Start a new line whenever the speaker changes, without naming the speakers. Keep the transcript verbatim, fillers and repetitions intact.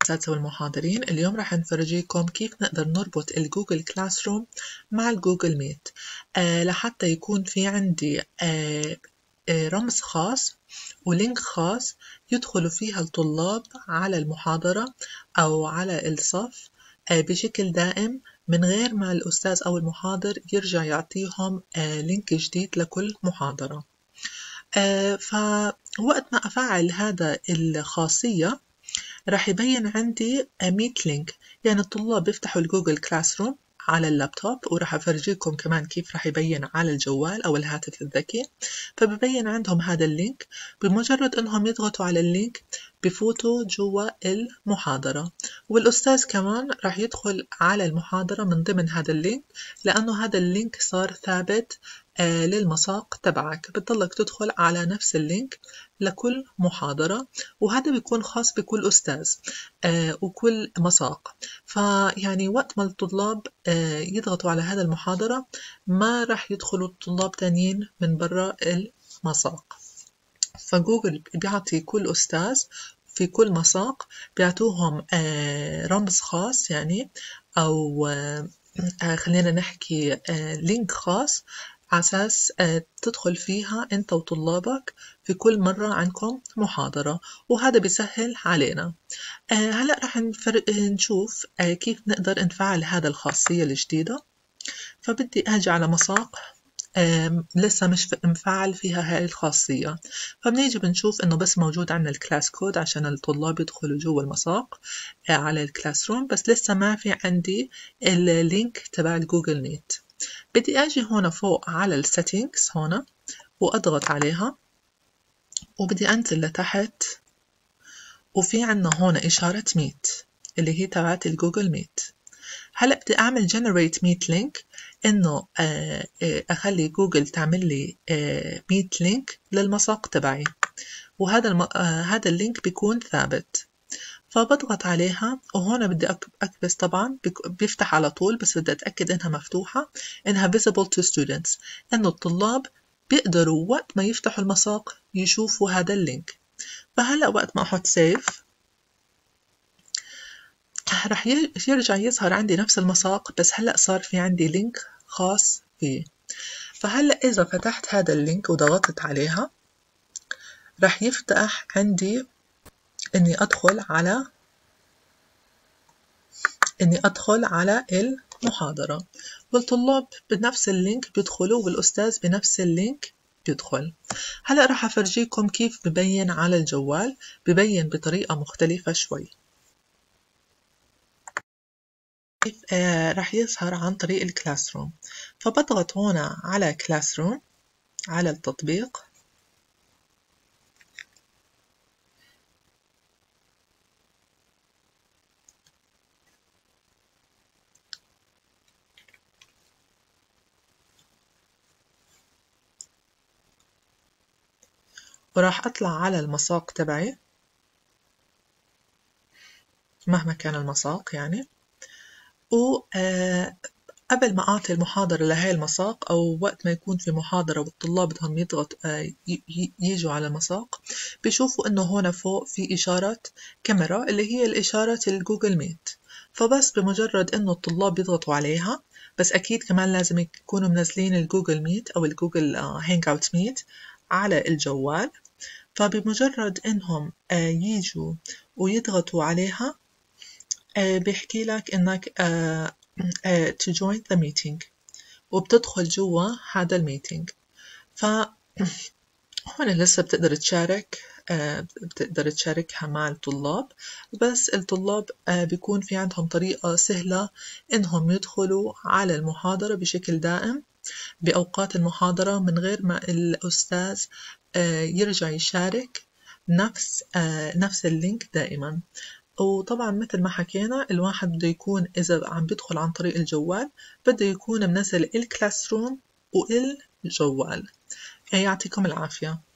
الأساتذة والمحاضرين. اليوم راح نفرجيكم كيف نقدر نربط الجوجل كلاس روم مع الجوجل ميت آه لحتى يكون في عندي آه آه رمز خاص ولينك خاص يدخلوا فيها الطلاب على المحاضرة أو على الصف آه بشكل دائم من غير ما الأستاذ أو المحاضر يرجع يعطيهم آه لينك جديد لكل محاضرة. آه فوقت ما أفعل هذا الخاصية راح يبين عندي ميت لينك، يعني الطلاب بيفتحوا الجوجل كلاس روم على اللابتوب، وراح أفرجيكم كمان كيف راح يبين على الجوال أو الهاتف الذكي. فببين عندهم هذا اللينك، بمجرد أنهم يضغطوا على اللينك بفوتوا جوا المحاضرة، والأستاذ كمان راح يدخل على المحاضرة من ضمن هذا اللينك، لأنه هذا اللينك صار ثابت آه للمساق تبعك. بتضلك تدخل على نفس اللينك لكل محاضرة، وهذا بيكون خاص بكل أستاذ آه وكل مساق. فيعني وقت ما الطلاب آه يضغطوا على هذا المحاضرة ما راح يدخلوا الطلاب تانيين من برا المساق. فجوجل بيعطي كل أستاذ في كل مساق بيعطوهم آه رمز خاص، يعني أو آه خلينا نحكي آه لينك خاص على أساس آه تدخل فيها أنت وطلابك في كل مرة عندكم محاضرة، وهذا بيسهل علينا. آه هلأ رح نشوف آه كيف نقدر نفعل هذا الخاصية الجديدة. فبدي أجي على مساق آه لسه مش مفعل فيها هاي الخاصية، فبنيجي بنشوف إنه بس موجود عندنا الكلاس كود عشان الطلاب يدخلوا جوا المساق آه على الكلاس روم، بس لسه ما في عندي اللينك تبع الجوجل ميت. بدي أجي هنا فوق على السيتنجز هنا وأضغط عليها، وبدي أنزل لتحت، وفي عنا هنا إشارة ميت اللي هي تبعت الجوجل ميت. هلأ بدي أعمل generate meet link، إنه أخلي جوجل تعمل لي ميت لينك للمساق تبعي، وهذا الم... هذا اللينك بيكون ثابت. فبضغط عليها، وهنا بدي أكبس طبعا بيفتح على طول، بس بدي أتأكد إنها مفتوحة، إنها visible to students، إنه الطلاب بيقدروا وقت ما يفتحوا المساق يشوفوا هذا اللينك. فهلأ وقت ما أحط سيف رح يرجع يظهر عندي نفس المساق، بس هلأ صار في عندي لينك خاص فيه. فهلأ إذا فتحت هذا اللينك وضغطت عليها رح يفتح عندي إني أدخل على إني أدخل على المحاضرة، والطلاب بنفس اللينك بيدخلوا والأستاذ بنفس اللينك بيدخل. هلأ رح أفرجيكم كيف ببين على الجوال، ببين بطريقة مختلفة شوي. كيف آه رح يظهر عن طريق الكلاس روم. فبضغط هنا على كلاس روم على التطبيق، وراح أطلع على المساق تبعي مهما كان المساق يعني. وقبل ما أعطي المحاضرة لهاي المساق، أو وقت ما يكون في محاضرة والطلاب بدهم يضغط ييجوا على المساق، بيشوفوا إنه هنا فوق في إشارة كاميرا اللي هي الإشارة الجوجل ميت. فبس بمجرد إنه الطلاب يضغطوا عليها، بس أكيد كمان لازم يكونوا منزلين الجوجل ميت أو الجوجل هانج أوت ميت على الجوال. فبمجرد إنهم ييجوا ويضغطوا عليها بيحكي لك إنك to join the meeting، وبتدخل جوا هذا الميتينج. فهنا لسه بتقدر تشارك بتقدر تشاركها مع الطلاب، بس الطلاب بيكون في عندهم طريقة سهلة إنهم يدخلوا على المحاضرة بشكل دائم بأوقات المحاضرة من غير ما الأستاذ يرجع يشارك نفس نفس اللينك دائما. وطبعا مثل ما حكينا الواحد بده يكون إذا عم بيدخل عن طريق الجوال بده يكون منزل الكلاس روم والجوال. يعطيكم العافية.